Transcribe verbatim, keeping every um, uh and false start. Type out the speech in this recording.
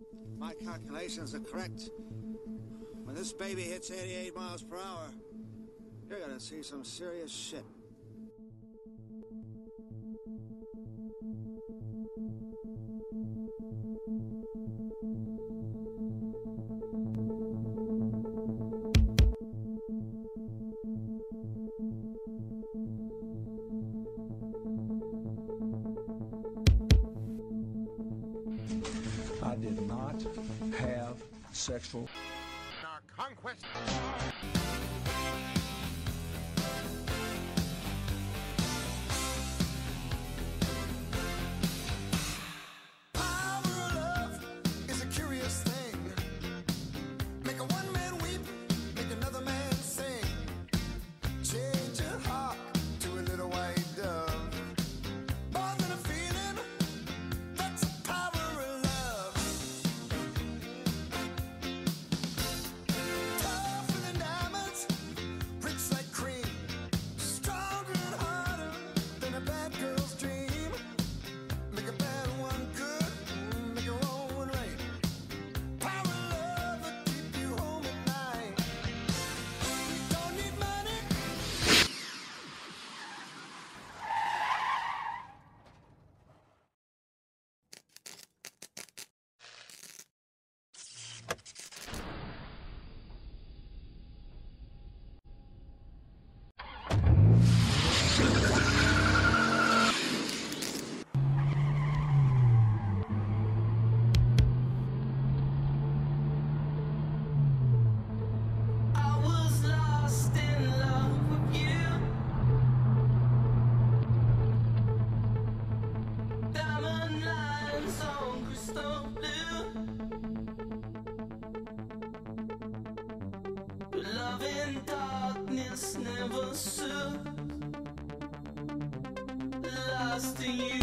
My calculations are correct. When this baby hits eighty-eight miles per hour, you're gonna see some serious shit. I did not have sexual Our conquest. Power of love is a curious thing. Make a one man weep, make another man sing. Change your heart to a little white dove. More than a feeling, that's the power of love. Tougher than diamonds, rich like cream. Stronger and harder than a bad girl's dream. Make a bad one good, make a wrong one right. Power of love will keep you home at night. Don't need money. I was lost in love with you. Diamond lines on crystal blue. Love in darkness never soothes. Lost in you.